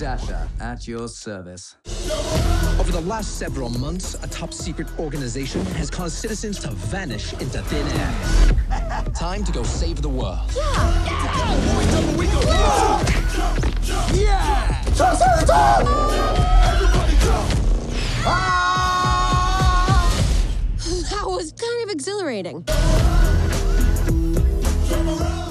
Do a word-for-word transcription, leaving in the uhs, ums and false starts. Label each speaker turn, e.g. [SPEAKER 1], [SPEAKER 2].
[SPEAKER 1] Dasher, at your service.
[SPEAKER 2] Over the last several months, a top-secret organization has caused citizens to vanish into thin air. Time to go save the world.
[SPEAKER 3] Yeah! We go!
[SPEAKER 2] Yeah!
[SPEAKER 3] Everybody go! Ah!
[SPEAKER 4] That was kind of exhilarating.
[SPEAKER 3] Come around.